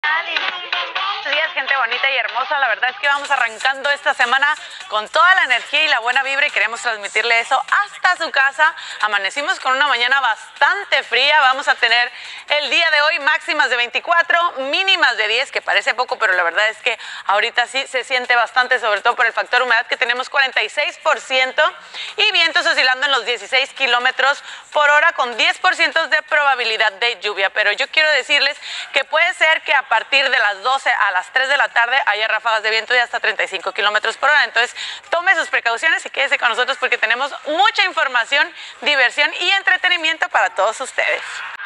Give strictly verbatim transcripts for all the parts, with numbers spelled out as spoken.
Buenos días, gente bonita y hermosa. La verdad es que vamos arrancando esta semana con toda la energía y la buena vibra y queremos transmitirle eso hasta su casa. Amanecimos con una mañana bastante fría. Vamos a tener el día de hoy máximas de veinticuatro, mínimas de diez, que parece poco, pero la verdad es que ahorita sí se siente bastante, sobre todo por el factor humedad que tenemos cuarenta y seis por ciento y vientos oscilando en los dieciséis kilómetros por hora con diez por ciento de probabilidad de lluvia. Pero yo quiero decirles que puede ser que a partir de las doce a las tres de la tarde haya ráfagas de viento de hasta treinta y cinco kilómetros por hora. Entonces, tome sus precauciones y quédese con nosotros porque tenemos mucha información, diversión y entretenimiento para todos ustedes.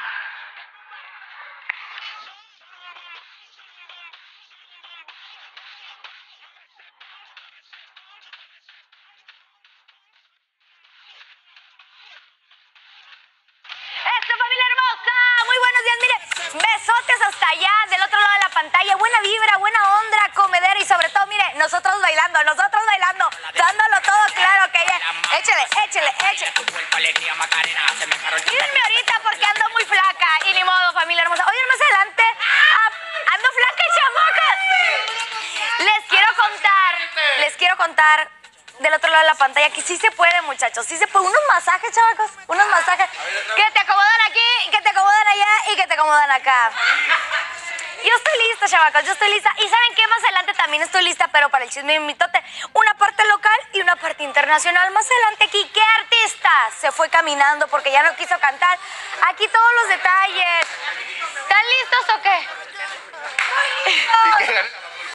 ¡Eso, familia hermosa! Muy buenos días, mire, besotes hasta allá, del otro lado de la pantalla, buena vibra, buena onda, comedera y sobre todo, mire, nosotros bailando, nosotros bailando, dándolo todo claro que ya. Échele, échele, échele. Mírenme ahorita porque ando muy flaca y ni modo, familia hermosa. Oigan, más adelante, ah, ando flaca y chamaca. Les quiero contar, les quiero contar del otro lado de la pantalla que sí se puede, muchachos, sí se puede. Unos masajes, chavacos, unos masajes que te acomodan aquí, que te acomodan allá y que te acomodan acá. Yo estoy lista, chavacos, yo estoy lista. Y ¿saben qué? Más adelante también estoy lista, pero para el chisme y mitote. Una parte local y una parte internacional. Más adelante aquí, ¿qué artista se fue caminando porque ya no quiso cantar? Aquí todos los detalles. ¿Están listos o qué? ¿Y qué?